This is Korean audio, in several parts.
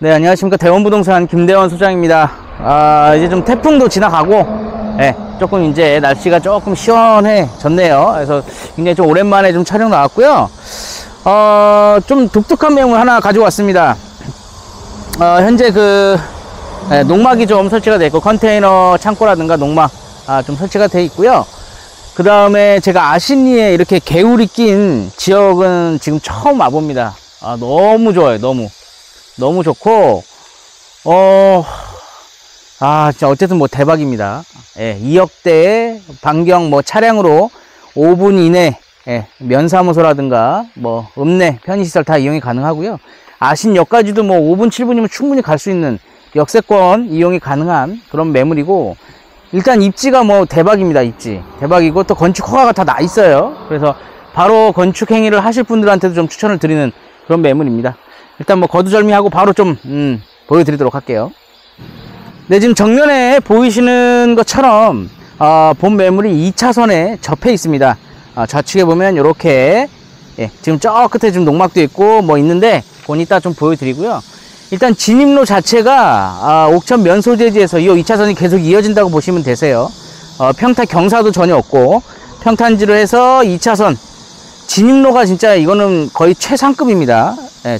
네, 안녕하십니까. 대원부동산 김대원 소장입니다. 이제 좀 태풍도 지나가고, 조금 이제 날씨가 조금 시원해졌네요. 그래서 굉장히 좀 오랜만에 좀 촬영 나왔고요. 좀 독특한 매물 하나 가지고 왔습니다. 현재 농막이 좀 설치가 되어 있고, 컨테이너 창고라든가 농막, 좀 설치가 되어 있고요. 그 다음에 제가 아시니에 이렇게 개울이 낀 지역은 지금 처음 와봅니다. 너무 좋아요. 너무 좋고, 진짜 어쨌든 뭐 대박입니다. 2억대의 반경 차량으로 5분 이내, 면사무소라든가, 읍내, 편의시설 다 이용이 가능하고요. 아신역까지도 5분, 7분이면 충분히 갈 수 있는 역세권 이용이 가능한 그런 매물이고, 일단 입지가 대박입니다. 입지. 대박이고, 또 건축 허가가 다 나 있어요. 그래서 바로 건축 행위를 하실 분들한테도 좀 추천을 드리는 그런 매물입니다. 일단 거두절미하고 바로 좀 보여드리도록 할게요. 네, 지금 정면에 보이시는 것처럼 본 매물이 2차선에 접해 있습니다. 좌측에 보면 이렇게 지금 저 끝에 지금 농막도 있고 있는데 그건 이따 좀 보여드리고요. 일단 진입로 자체가 옥천 면소재지에서 이 2차선이 계속 이어진다고 보시면 되세요. 평타 경사도 전혀 없고 평탄지로 해서 2차선 진입로가 진짜 이거는 거의 최상급입니다.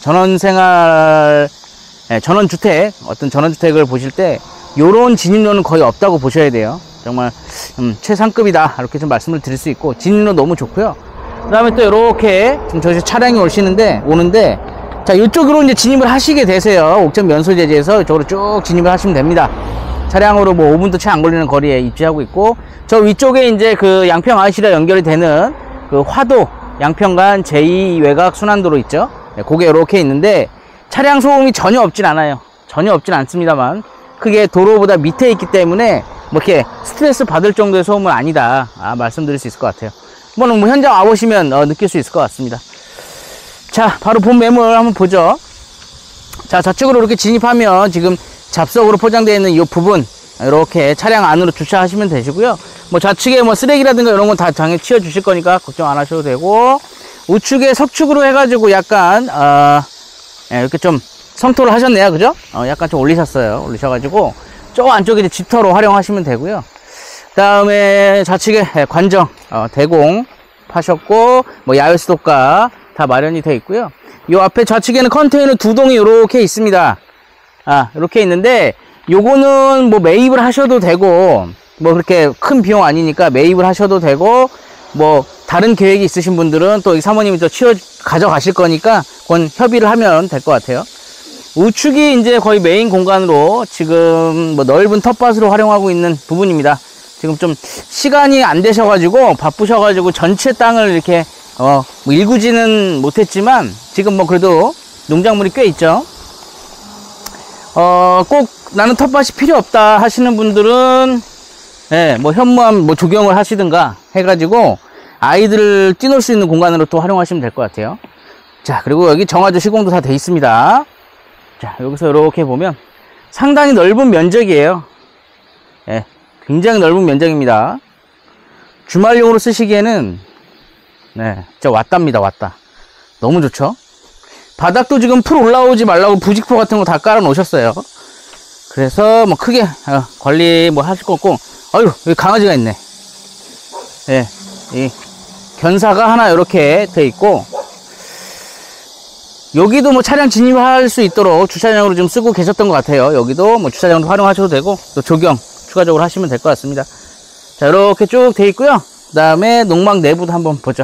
전원생활, 전원주택, 어떤 전원주택을 보실 때 요런 진입로는 거의 없다고 보셔야 돼요. 정말 최상급이다 이렇게 좀 말씀을 드릴 수 있고, 진입로 너무 좋고요. 그 다음에 또 이렇게 지금 저기 차량이 오는데 자, 이쪽으로 이제 진입을 하시게 되세요. 옥천 면소재지에서 이쪽으로 쭉 진입을 하시면 됩니다. 차량으로 5분도 채 안 걸리는 거리에 입지하고 있고, 저 위쪽에 이제 양평 IC랑 연결이 되는 화도 양평간 제2외곽 순환도로 있죠. 그게 이렇게 있는데 차량 소음이 전혀 없진 않아요. 전혀 없진 않습니다만 그게 도로보다 밑에 있기 때문에 이렇게 스트레스 받을 정도의 소음은 아니다, 말씀드릴 수 있을 것 같아요. 현장 와보시면 느낄 수 있을 것 같습니다. 자, 바로 본 매물 한번 보죠. 자, 좌측으로 이렇게 진입하면 지금 잡석으로 포장되어 있는 이 부분 이렇게 차량 안으로 주차하시면 되시고요. 좌측에 쓰레기라든가 이런 건 다 당연히 치워 주실 거니까 걱정 안 하셔도 되고, 우측에 석축으로 해가지고 약간 이렇게 좀 성토를 하셨네요. 그죠? 약간 좀 올리셔가지고 저 안쪽에 이제 집터로 활용하시면 되고요. 그 다음에 좌측에 관정 대공 파셨고, 야외 수도가 다 마련이 되어 있고요. 이 앞에 좌측에는 컨테이너 2동이 이렇게 있습니다. 이렇게 있는데 요거는 매입을 하셔도 되고, 그렇게 큰 비용 아니니까 매입을 하셔도 되고, 다른 계획이 있으신 분들은 또 사모님이 또 가져가실 거니까 그건 협의를 하면 될 것 같아요. 우측이 이제 거의 메인 공간으로 지금 넓은 텃밭으로 활용하고 있는 부분입니다. 지금 좀 시간이 안 되셔가지고 바쁘셔가지고 전체 땅을 이렇게 일구지는 못했지만 지금 그래도 농작물이 꽤 있죠. 꼭 나는 텃밭이 필요 없다 하시는 분들은 현무암 조경을 하시든가 해가지고 아이들을 뛰놀 수 있는 공간으로 또 활용하시면 될 것 같아요. 자, 그리고 여기 정화조 시공도 다 돼 있습니다. 자, 여기서 이렇게 보면 상당히 넓은 면적이에요. 굉장히 넓은 면적입니다. 주말용으로 쓰시기에는 진짜 왔답니다. 왔다. 너무 좋죠? 바닥도 지금 풀 올라오지 말라고 부직포 같은 거 다 깔아 놓으셨어요. 그래서 크게 관리 하실 거 없고, 여기 강아지가 있네. 이 견사가 하나 이렇게 돼 있고, 여기도 차량 진입할 수 있도록 주차장으로 좀 쓰고 계셨던 것 같아요. 여기도 주차장으로 활용하셔도 되고, 또 조경 추가적으로 하시면 될 것 같습니다. 자, 이렇게 쭉 돼 있고요. 그 다음에 농막 내부도 한번 보죠.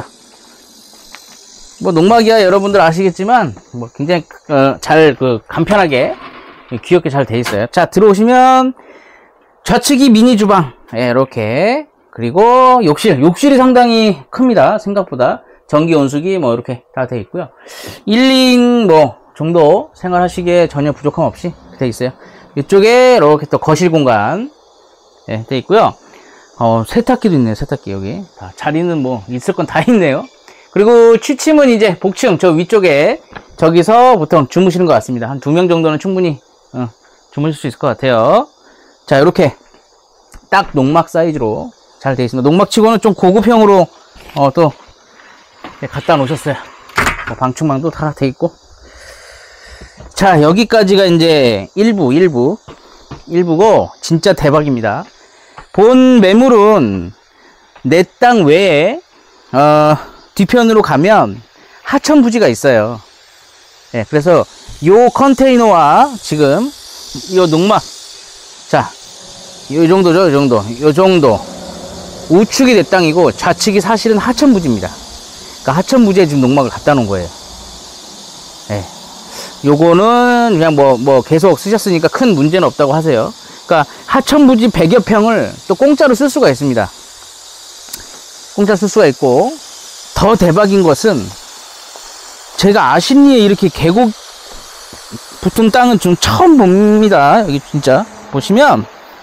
농막이야 여러분들 아시겠지만 굉장히 잘 간편하게 귀엽게 잘 돼 있어요. 자, 들어오시면 좌측이 미니 주방, 이렇게, 그리고 욕실이 상당히 큽니다. 생각보다. 전기 온수기 이렇게 다 돼 있고요. 1인 정도 생활하시기에 전혀 부족함 없이 돼 있어요. 이쪽에 이렇게 또 거실 공간 돼 있고요. 세탁기도 있네요. 세탁기 여기. 자리는 있을 건 다 있네요. 그리고 취침은 이제 복층 저 위쪽에, 저기서 보통 주무시는 것 같습니다. 한 2명 정도는 충분히 주무실 수 있을 것 같아요. 자, 이렇게 딱 농막 사이즈로 잘 되어 있습니다. 농막치고는 좀 고급형으로 또 갖다 놓으셨어요. 방충망도 다 되어 있고. 자, 여기까지가 이제 일부고 진짜 대박입니다. 본 매물은 내 땅 외에 뒤편으로 가면 하천 부지가 있어요. 예, 그래서 요 컨테이너와 지금 요 농막, 자, 요 정도죠, 요 정도 우측이 내 땅이고 좌측이 사실은 하천 부지입니다. 그러니까 하천 부지에 지금 농막을 갖다 놓은 거예요. 예. 요거는 그냥 뭐 계속 쓰셨으니까 큰 문제는 없다고 하세요. 그러니까 하천부지 100여 평을 또 공짜로 쓸 수가 있습니다. 공짜로 쓸 수가 있고, 더 대박인 것은 제가 아신리에 이렇게 계곡 붙은 땅은 좀 처음 봅니다. 여기 진짜 보시면,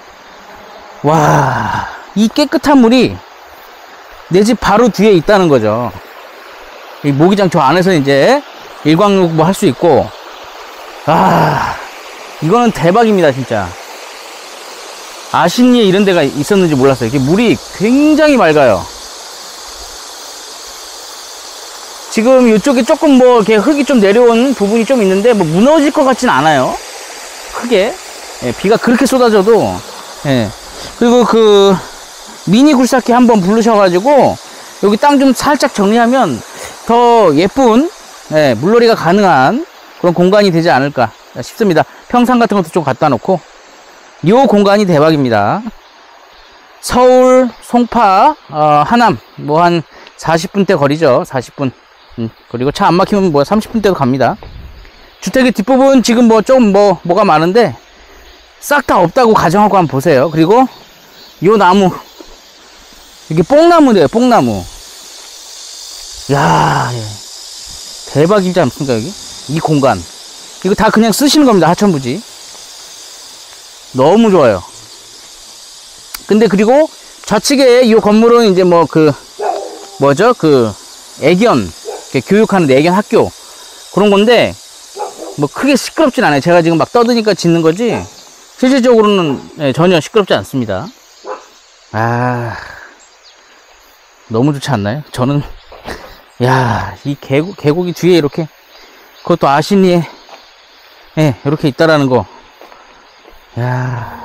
와, 이 깨끗한 물이 내 집 바로 뒤에 있다는 거죠. 이 모기장 저 안에서 이제 일광욕 뭐 할 수 있고, 아, 이거는 대박입니다, 진짜. 아신리에 이런 데가 있었는지 몰랐어요. 이게 물이 굉장히 맑아요. 지금 이쪽에 조금 뭐 이렇게 흙이 좀 내려온 부분이 좀 있는데 뭐 무너질 것 같진 않아요. 크게. 예, 비가 그렇게 쏟아져도. 예. 그리고 그 미니 굴삭기 한번 부르셔가지고 여기 땅 좀 살짝 정리하면 더 예쁜, 예, 물놀이가 가능한 그런 공간이 되지 않을까 싶습니다. 평상 같은 것도 좀 갖다 놓고. 이 공간이 대박입니다. 서울 송파 하남 뭐 한 40분대 거리죠. 40분. 그리고 차 안 막히면 뭐 30분대도 갑니다. 주택의 뒷부분 지금 뭐 좀 뭐가 많은데 싹 다 없다고 가정하고 한번 보세요. 그리고 요 나무, 이게 뽕나무네요. 뽕나무. 야, 대박이지 않습니까? 여기 이 공간 이거 다 그냥 쓰시는 겁니다. 하천부지. 너무 좋아요. 근데 그리고 좌측에 이 건물은 이제 뭐 뭐죠? 애견, 교육하는 애견 학교 그런 건데 뭐 크게 시끄럽진 않아요. 제가 지금 막 떠드니까 짓는 거지 실질적으로는 전혀 시끄럽지 않습니다. 아, 너무 좋지 않나요? 저는 야, 이 계곡이 뒤에 이렇게, 그것도 아신리에 이렇게 있다라는 거, 야,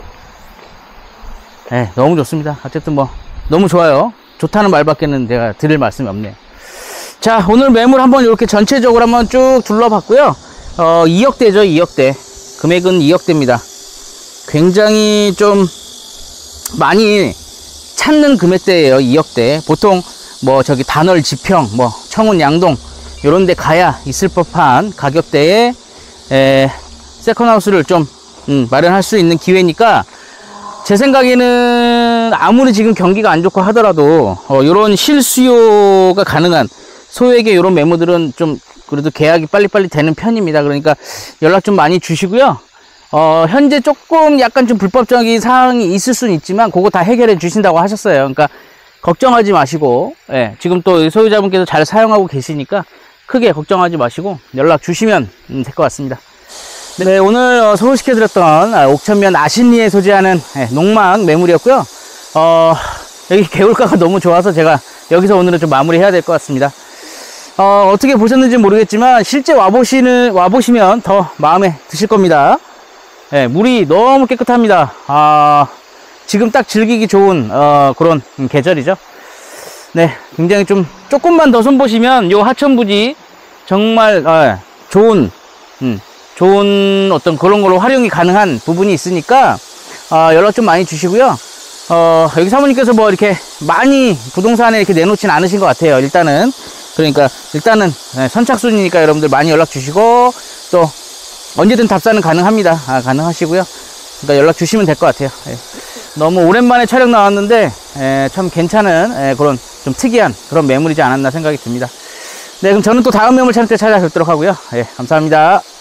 너무 좋습니다. 어쨌든 뭐 너무 좋아요. 좋다는 말밖에는 제가 드릴 말씀이 없네요. 자, 오늘 매물 한번 이렇게 전체적으로 한번 쭉 둘러봤고요. 2억대죠, 2억대. 금액은 2억대입니다. 굉장히 좀 많이 찾는 금액대예요, 2억대. 보통 뭐 저기 단월 지평, 뭐 청운 양동 요런 데 가야 있을 법한 가격대에 세컨하우스를 좀 마련할 수 있는 기회니까, 제 생각에는 아무리 지금 경기가 안 좋고 하더라도 요런 실수요가 가능한 소액의 요런 매물들은 좀 그래도 계약이 빨리빨리 되는 편입니다. 그러니까 연락 좀 많이 주시고요. 현재 조금 약간 좀 불법적인 사항이 있을 수는 있지만 그거 다 해결해 주신다고 하셨어요. 그러니까 걱정하지 마시고, 지금 또 소유자분께서 잘 사용하고 계시니까 크게 걱정하지 마시고 연락 주시면 될 것 같습니다. 네, 오늘 소개시켜드렸던 옥천면 아신리에 소재하는 농막 매물이었고요. 여기 개울가가 너무 좋아서 제가 여기서 오늘은 좀 마무리해야 될 것 같습니다. 어떻게 보셨는지 모르겠지만 실제 와보시면 더 마음에 드실 겁니다. 물이 너무 깨끗합니다. 지금 딱 즐기기 좋은 그런 계절이죠. 네, 굉장히 조금만 더 손보시면 요 하천부지 정말 좋은 어떤 그런 걸로 활용이 가능한 부분이 있으니까 연락 좀 많이 주시고요. 여기 사모님께서 뭐 이렇게 많이 부동산에 이렇게 내놓진 않으신 것 같아요. 일단은 선착순이니까 여러분들 많이 연락 주시고 또 언제든 답사는 가능합니다. 가능하시고요. 그러니까 연락 주시면 될 것 같아요. 너무 오랜만에 촬영 나왔는데 참 괜찮은 그런 좀 특이한 그런 매물이지 않았나 생각이 듭니다. 네, 그럼 저는 또 다음 매물 촬영 때 찾아뵙도록 하고요. 감사합니다.